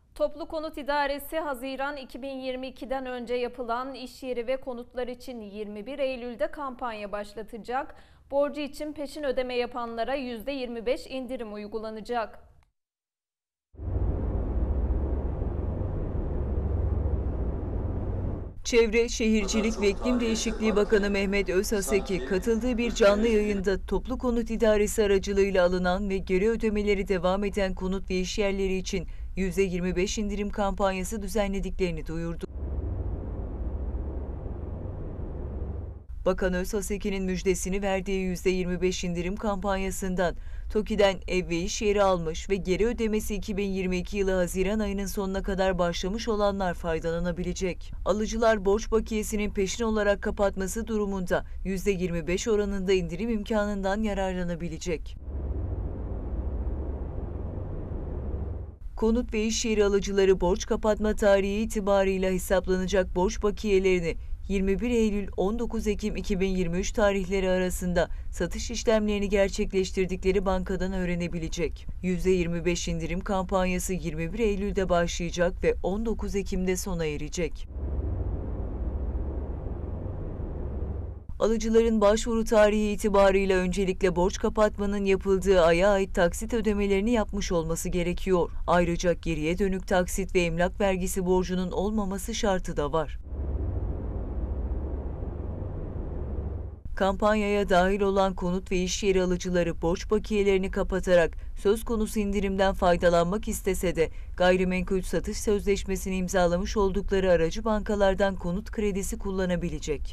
Toplu Konut İdaresi Haziran 2022'den önce yapılan iş yeri ve konutlar için 21 Eylül'de kampanya başlatacak. Borcu için peşin ödeme yapanlara %25 indirim uygulanacak. Çevre, Şehircilik ve İklim Değişikliği Bakanı Mehmet Özhaseki katıldığı bir canlı yayında Toplu Konut İdaresi aracılığıyla alınan ve geri ödemeleri devam eden konut ve iş yerleri için %25 indirim kampanyası düzenlediklerini duyurdu. Bakan Özhaseki'nin müjdesini verdiği %25 indirim kampanyasından TOKİ'den ev ve iş yeri almış ve geri ödemesi 2022 yılı Haziran ayının sonuna kadar başlamış olanlar faydalanabilecek. Alıcılar borç bakiyesinin peşin olarak kapatması durumunda %25 oranında indirim imkanından yararlanabilecek. Konut ve iş yeri alıcıları borç kapatma tarihi itibarıyla hesaplanacak borç bakiyelerini 21 Eylül-19 Ekim 2023 tarihleri arasında satış işlemlerini gerçekleştirdikleri bankadan öğrenebilecek. %25 indirim kampanyası 21 Eylül'de başlayacak ve 19 Ekim'de sona erecek. Alıcıların başvuru tarihi itibarıyla öncelikle borç kapatmanın yapıldığı aya ait taksit ödemelerini yapmış olması gerekiyor. Ayrıca geriye dönük taksit ve emlak vergisi borcunun olmaması şartı da var. Kampanyaya dahil olan konut ve iş yeri alıcıları borç bakiyelerini kapatarak söz konusu indirimden faydalanmak istese de gayrimenkul satış sözleşmesini imzalamış oldukları aracı bankalardan konut kredisi kullanabilecek.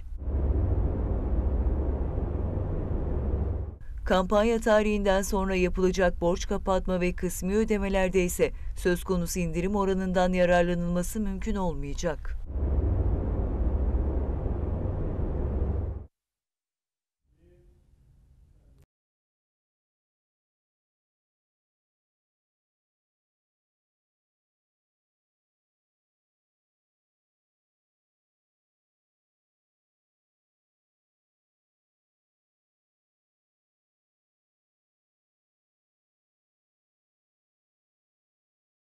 Kampanya tarihinden sonra yapılacak borç kapatma ve kısmi ödemelerde ise söz konusu indirim oranından yararlanılması mümkün olmayacak.